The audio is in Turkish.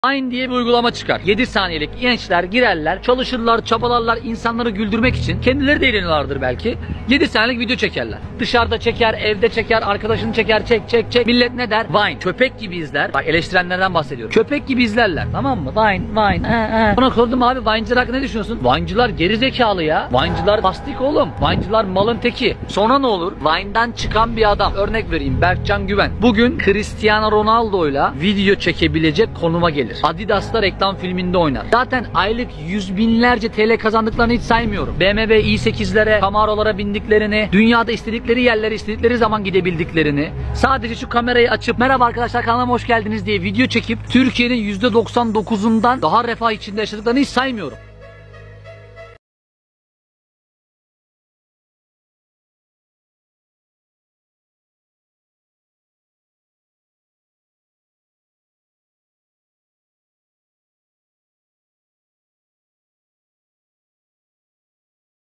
Vine diye bir uygulama çıkar. 7 saniyelik gençler girerler, çalışırlar, çabalarlar, insanları güldürmek için. Kendileri de eğleniyorlardır belki. 7 saniyelik video çekerler. Dışarıda çeker, evde çeker, arkadaşını çeker, çek. Millet ne der? Vine. Köpek gibi izler. Bak eleştirenlerden bahsediyorum. Köpek gibi izlerler. Tamam mı? Vine. Buna sordum abi, Vine'cılar hakkında ne düşünüyorsun? Vine'cılar gerizekalı ya. Vine'cılar plastik oğlum. Vine'cılar malın teki. Sonra ne olur? Vine'dan çıkan bir adam. Örnek vereyim. Berkcan Güven. Bugün Cristiano Ronaldo'yla video çekebilecek konuma gelir. Adidas'ta reklam filminde oynar. Zaten aylık yüz binlerce TL kazandıklarını hiç saymıyorum. BMW i8'lere, Camaro'lara bindiklerini, dünyada istedikleri yerlere istedikleri zaman gidebildiklerini, sadece şu kamerayı açıp merhaba arkadaşlar kanalıma hoş geldiniz diye video çekip Türkiye'nin %99'undan daha refah içinde yaşadıklarını hiç saymıyorum.